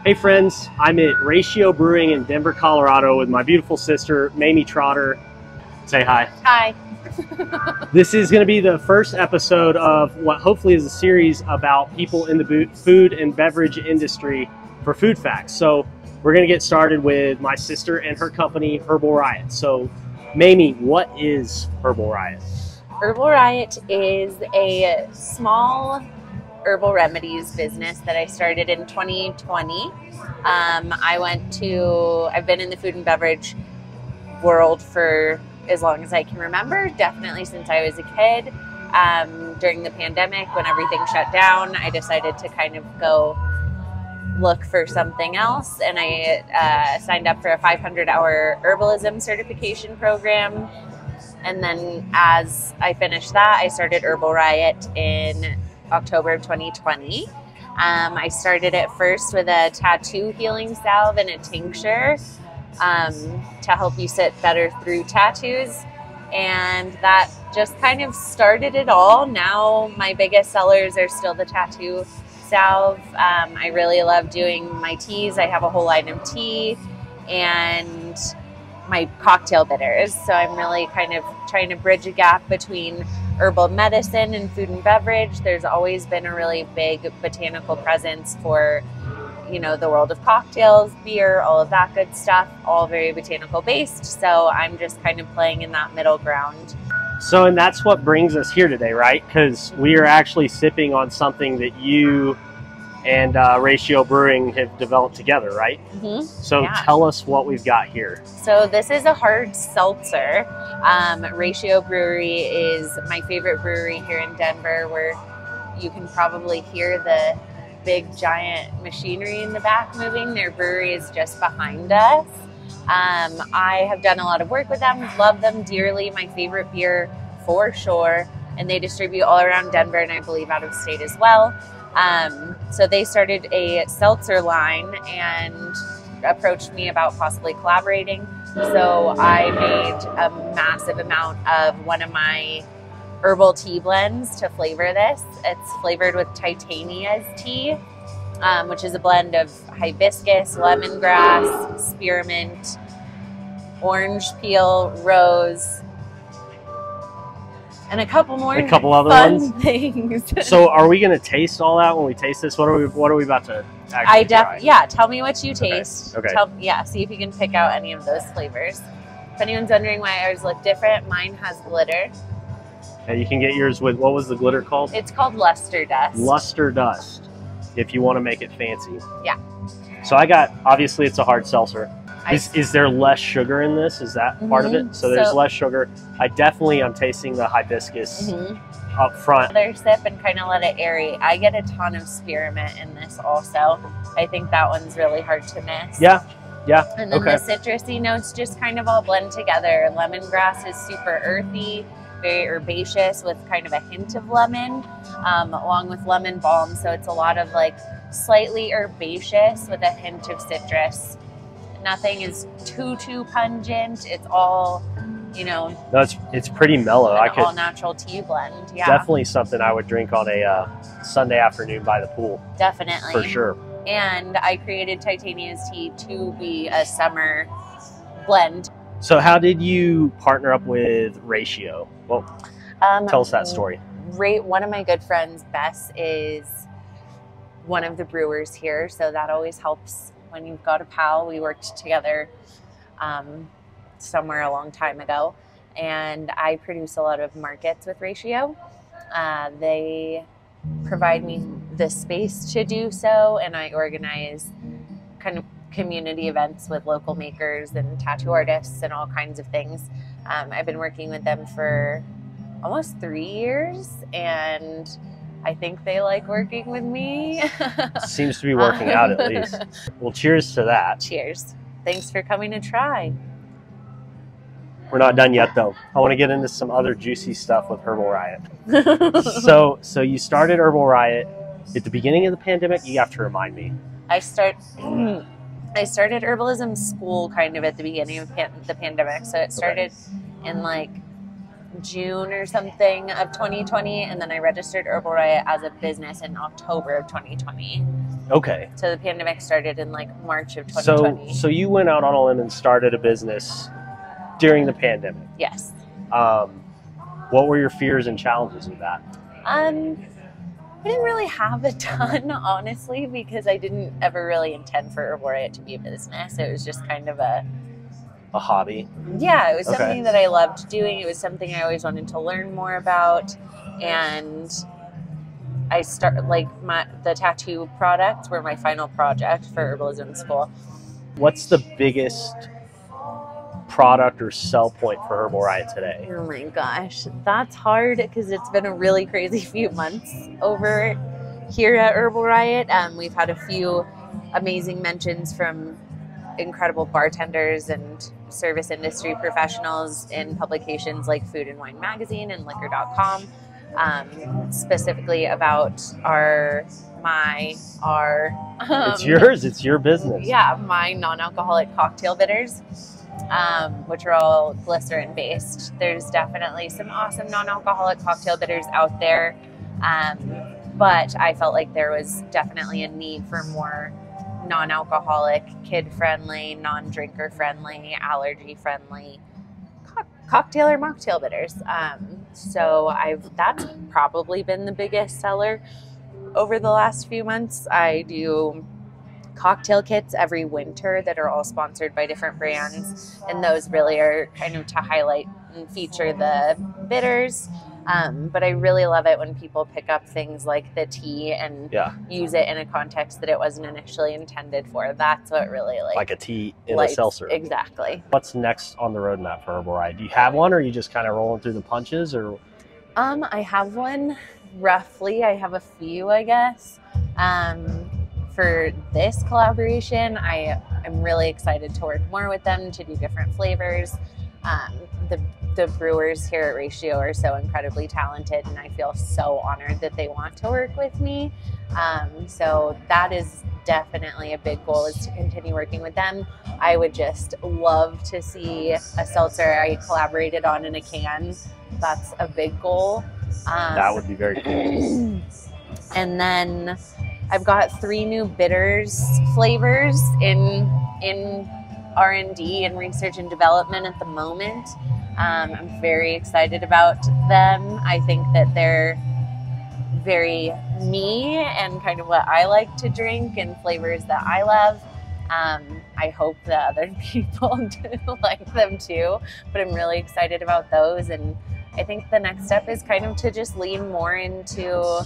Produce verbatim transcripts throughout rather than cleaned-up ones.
Hey friends, I'm at Ratio Brewing in Denver, Colorado with my beautiful sister, Mamie Trotter. Say hi. Hi. This is going to be the first episode of what hopefully is a series about people in the food and beverage industry for Food Facts. So we're going to get started with my sister and her company, Herbal Riot. So Mamie, what is Herbal Riot? Herbal Riot is a small herbal remedies business that I started in twenty twenty. Um, I went to, I've been in the food and beverage world for as long as I can remember, definitely since I was a kid. Um, during the pandemic, when everything shut down, I decided to kind of go look for something else, and I uh, signed up for a five hundred hour herbalism certification program. And then as I finished that, I started Herbal Riot in October of twenty twenty. Um, I started it first with a tattoo healing salve and a tincture um, to help you sit better through tattoos. And that just kind of started it all. Now my biggest sellers are still the tattoo salve. Um, I really love doing my teas. I have a whole line of tea and my cocktail bitters. So I'm really kind of trying to bridge a gap between herbal medicine and food and beverage. There's always been a really big botanical presence for, you know, the world of cocktails, beer, all of that good stuff, all very botanical based. So I'm just kind of playing in that middle ground. So, and that's what brings us here today, right? Because we are actually sipping on something that you and uh, Ratio Brewing have developed together, right? Mm-hmm. So Yeah. Tell us what we've got here. So this is a hard seltzer. Um, Ratio Brewery is my favorite brewery here in Denver, where you can probably hear the big giant machinery in the back moving. Their brewery is just behind us. Um, I have done a lot of work with them, love them dearly. My favorite beer for sure. And they distribute all around Denver and I believe out of state as well. Um, so they started a seltzer line and approached me about possibly collaborating. So I made a massive amount of one of my herbal tea blends to flavor this. It's flavored with Titania's tea, um, which is a blend of hibiscus, lemongrass, spearmint, orange peel, rose, and a couple more A couple other fun ones? things. So are we going to taste all that when we taste this? What are we, what are we about to actually I def try? yeah, tell me what you taste. Okay. Tell, yeah, see if you can pick out any of those flavors. If anyone's wondering why ours look different, mine has glitter. And you can get yours with, what was the glitter called? It's called luster dust. Luster dust, if you want to make it fancy. Yeah. So I got, obviously it's a hard seltzer. I- Is, is there less sugar in this? Is that part of Mhm. it? So there's So- less sugar. I definitely am tasting the hibiscus Mhm. up front. Another sip and kind of let it aerate. I get a ton of spearmint in this also. I think that one's really hard to miss. Yeah, yeah, And then okay. the citrusy notes just kind of all blend together. Lemongrass is super earthy, very herbaceous with kind of a hint of lemon, um, along with lemon balm. So it's a lot of like slightly herbaceous with a hint of citrus. Nothing is too, too pungent. It's all, you know, No, it's, it's pretty mellow. an I could, all natural tea blend. Yeah, definitely something I would drink on a uh, Sunday afternoon by the pool, definitely. for sure. And I created Titania's tea to be a summer blend. So how did you partner up with Ratio? Well, Um, tell us that story. Right, one of my good friends, Bess, is one of the brewers here, so that always helps when you've got a pal. We worked together um, somewhere a long time ago, and I produce a lot of markets with Ratio. Uh, they provide me the space to do so, and I organize kind of community events with local makers and tattoo artists and all kinds of things. Um, I've been working with them for almost three years, and I think they like working with me. Seems to be working out at least. Well, cheers to that. Cheers. Thanks for coming to try. We're not done yet, though. I want to get into some other juicy stuff with Herbal Riot. so, so you started Herbal Riot at the beginning of the pandemic. You have to remind me. I start. I started herbalism school kind of at the beginning of pan the pandemic. So it started in like June or something of twenty twenty, and then I registered Herbal Riot as a business in October of twenty twenty. Okay. So the pandemic started in like March of twenty So, twenty. so you went out on a limb and started a business during the pandemic. Yes. Um, what were your fears and challenges with that? Um, I didn't really have a ton, honestly, because I didn't ever really intend for Herbal Riot to be a business. It was just kind of a A hobby? Yeah, it was Okay. something that I loved doing. It was something I always wanted to learn more about. And I started, like, my the tattoo products were my final project for herbalism school. What's the biggest product or sell point for Herbal Riot today? Oh my gosh, that's hard because it's been a really crazy few months over here at Herbal Riot. Um, we've had a few amazing mentions from incredible bartenders and service industry professionals in publications like Food and Wine Magazine and liquor dot com, um, specifically about our, my, our... Um, It's yours. It's your business. Yeah, my non-alcoholic cocktail bitters, um, which are all glycerin-based. There's definitely some awesome non-alcoholic cocktail bitters out there, um, but I felt like there was definitely a need for more non-alcoholic, kid-friendly, non-drinker-friendly, allergy-friendly co- cocktail or mocktail bitters. Um, so I've that's probably been the biggest seller over the last few months. I do cocktail kits every winter that are all sponsored by different brands, and those really are kind of to highlight and feature the bitters. Um, but I really love it when people pick up things like the tea and Yeah. use it in a context that it wasn't initially intended for. That's what really like Like a tea in lights- a seltzer. Exactly. What's next on the roadmap for Herbal Riot? Do you have one, or are you just kind of rolling through the punches? Or Um, I have one roughly. I have a few, I guess. Um, for this collaboration, I am really excited to work more with them to do different flavors. Um, the the brewers here at Ratio are so incredibly talented, and I feel so honored that they want to work with me. Um, so that is definitely a big goal, is to continue working with them. I would just love to see a seltzer I collaborated on in a can. That's a big goal. Um, that would be very cool. And then I've got three new bitters flavors in in R and D and research and development at the moment. Um, I'm very excited about them. I think that they're very me and kind of what I like to drink and flavors that I love. Um, I hope that other people do like them too, but I'm really excited about those. And I think the next step is kind of to just lean more into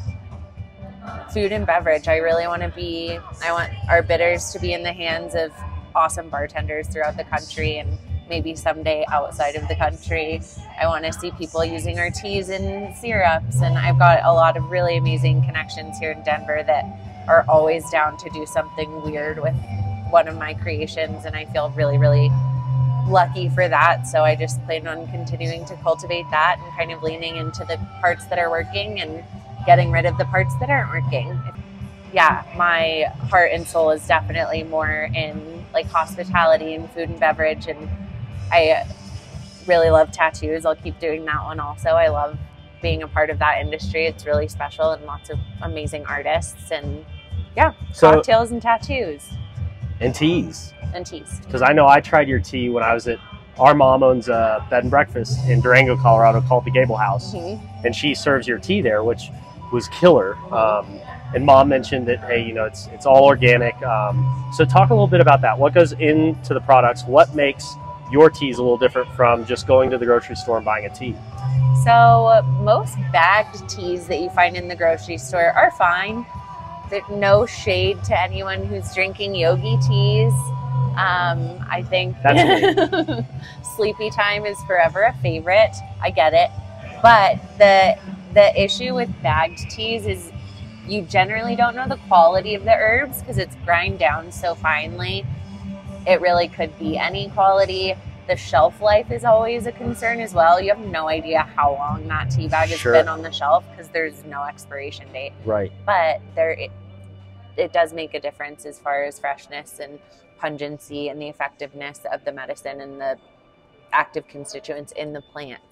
food and beverage. I really want to be, I want our bitters to be in the hands of awesome bartenders throughout the country, and maybe someday outside of the country. I want to see people using our teas and syrups, and I've got a lot of really amazing connections here in Denver that are always down to do something weird with one of my creations, and I feel really, really lucky for that. So I just plan on continuing to cultivate that and kind of leaning into the parts that are working and getting rid of the parts that aren't working. Yeah, my heart and soul is definitely more in like hospitality and food and beverage, and I really love tattoos. I'll keep doing that one also. I love being a part of that industry. It's really special, and lots of amazing artists, and yeah, So- cocktails and tattoos And teas. and teas. Because I know I tried your tea when I was at, our mom owns a bed and breakfast in Durango, Colorado called the Gable House. Mm-hmm. And she serves your tea there, which was killer. Um, and mom mentioned that, hey, you know, it's it's all organic. Um, so talk a little bit about that. What goes into the products? What makes your teas a little different from just going to the grocery store and buying a tea? So most bagged teas that you find in the grocery store are fine. There's no shade to anyone who's drinking yogi teas. Um, I think That's Sleepy Time is forever a favorite. I get it. But the the issue with bagged teas is you generally don't know the quality of the herbs because it's grind down so finely. It really could be any quality. The shelf life is always a concern as well. You have no idea how long that tea bag has Sure. been on the shelf because there's no expiration date. Right. But there, it, it does make a difference as far as freshness and pungency and the effectiveness of the medicine and the active constituents in the plants.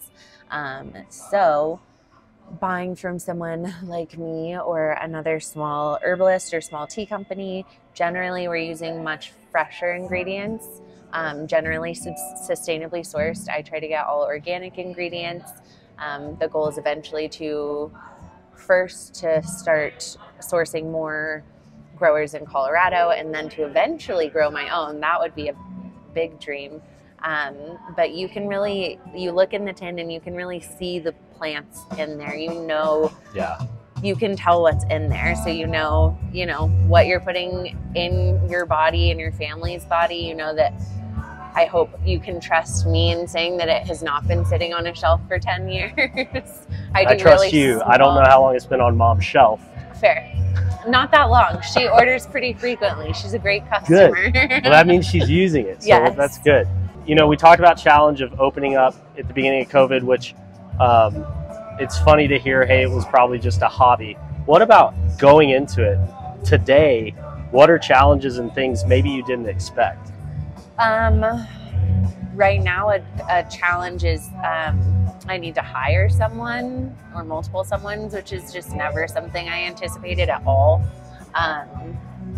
Um, so buying from someone like me or another small herbalist or small tea company, generally we're using much fresher ingredients, um, generally sustainably sourced. I try to get all organic ingredients. Um, the goal is eventually to first to start sourcing more growers in Colorado and then to eventually grow my own. That would be a big dream. Um, but you can really, you look in the tin and you can really see the plants in there. You know, yeah, you can tell what's in there. So you know, you know what you're putting in your body and your family's body. You know that I hope you can trust me in saying that it has not been sitting on a shelf for ten years. I, do I trust really you. small, I don't know how long it's been on Mom's shelf. Fair. Not that long. She orders pretty frequently. She's a great customer. Good. Well, that means she's using it. So yes. That's good. You know, we talked about challenge of opening up at the beginning of COVID, which um, it's funny to hear, hey, it was probably just a hobby. What about going into it today? What are challenges and things maybe you didn't expect? Um, right now, a, a challenge is um, I need to hire someone or multiple someones, which is just never something I anticipated at all. Um,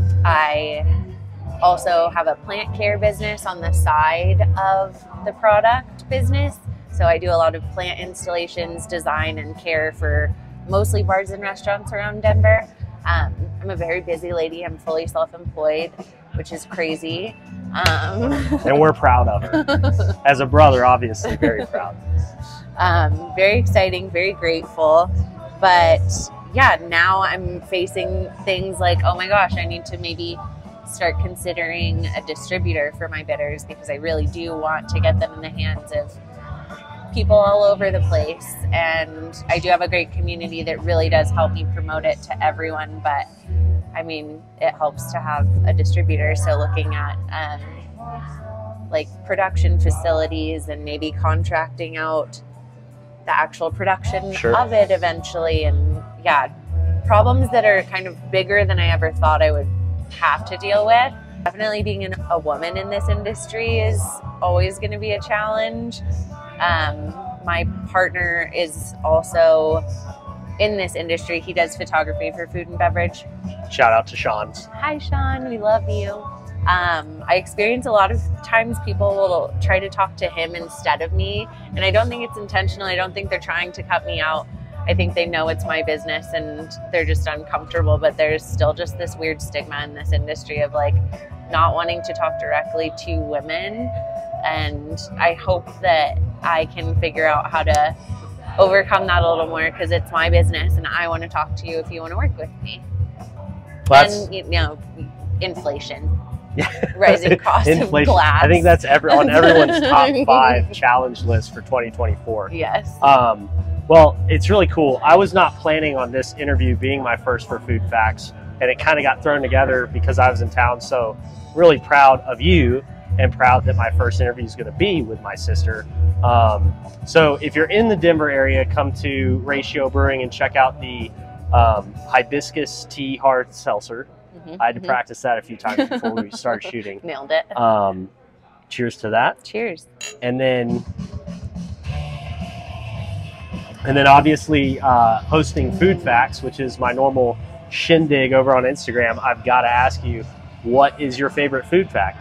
I also have a plant care business on the side of the product business. So I do a lot of plant installations, design, and care for mostly bars and restaurants around Denver. Um, I'm a very busy lady. I'm fully self-employed, which is crazy. Um, and we're proud of her. As a brother, obviously, very proud. Um, very exciting, very grateful. But yeah, now I'm facing things like, oh my gosh, I need to maybe start considering a distributor for my bitters because I really do want to get them in the hands of people all over the place. And I do have a great community that really does help me promote it to everyone. But I mean, it helps to have a distributor. So looking at um, like production facilities and maybe contracting out the actual production sure. of it eventually. And yeah, problems that are kind of bigger than I ever thought I would have to deal with. Definitely being an, a woman in this industry is always going to be a challenge. Um, my partner is also in this industry. He does photography for food and beverage. Shout out to Sean. Hi, Sean. We love you. Um, I experience a lot of times people will try to talk to him instead of me. And I don't think it's intentional. I don't think they're trying to cut me out. I think they know it's my business and they're just uncomfortable, but there's still just this weird stigma in this industry of like not wanting to talk directly to women. And I hope that I can figure out how to overcome that a little more because it's my business and I want to talk to you if you want to work with me. Well, and, you know, inflation. Rising cost inflation. of glass. I think that's every, on everyone's top five challenge list for twenty twenty-four. Yes. Um, well, it's really cool. I was not planning on this interview being my first for Food Facts, and it kind of got thrown together because I was in town. So really proud of you and proud that my first interview is going to be with my sister. Um, so if you're in the Denver area, come to Ratio Brewing and check out the um, hibiscus tea hard seltzer. Mm-hmm, I had to mm-hmm. practice that a few times before we started shooting. Nailed it. Um, cheers to that. Cheers. And then, and then obviously uh, hosting Food Facts, which is my normal shindig over on Instagram. I've got to ask you, what is your favorite food fact?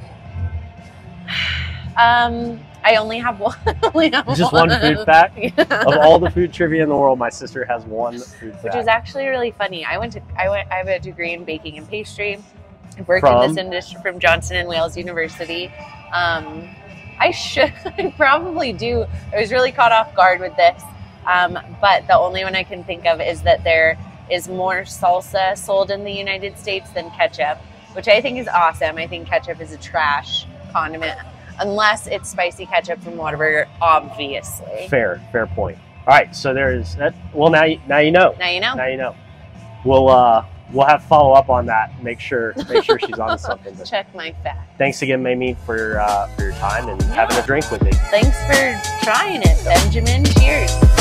Um, I only have one. only have Just one, one food fact? Yeah. Of all the food trivia in the world, my sister has one food fact. Which is actually really funny. I went to, I went, I have a degree in baking and pastry. I've worked from? in this industry from Johnson and Wales University. Um, I should, I probably do. I was really caught off guard with this. Um, but the only one I can think of is that there is more salsa sold in the United States than ketchup, which I think is awesome. I think ketchup is a trash condiment. Unless it's spicy ketchup from Whataburger, obviously. Fair, fair point. All right, so there's that. Well, now you, now you know. Now you know. Now you know. We'll uh, we'll have follow up on that. Make sure make sure she's on to something. But check my fact. Thanks again, Mamie, for uh, for your time and yeah. having a drink with me. Thanks for trying it, Benjamin. Cheers.